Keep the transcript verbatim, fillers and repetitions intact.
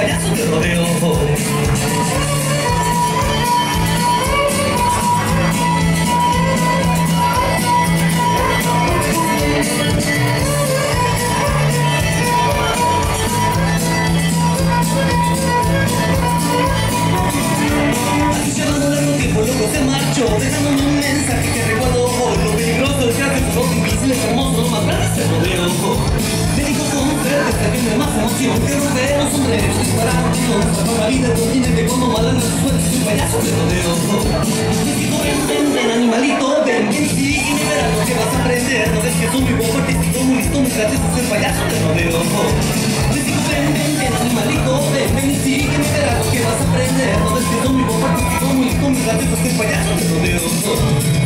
payaso de rodeo. Loco se marchó, dejándome un mensaje que recuerdo hoy. Lo peligroso es que hace sus ojos invisibles hermosos, más grandes se rodeo. Me dijo con certeza que me más emoción que romper un sombrero y disparar un tiro. Sacó la vida, continente como malandro, su suerte es un payaso de rodeo. Me dijo ven, ven, ven animalito, ven, ven y sigue y verás lo que vas a aprender. No ves que soy muy poco artístico, muy listo, muy gracioso, soy payaso de rodeo. Me dijo ven, ven, ven animalito, ven, ven y sigue y verás lo que vas a aprender. No ves que soy muy poco artístico, muy listo, muy gracioso, soy payaso de rodeo.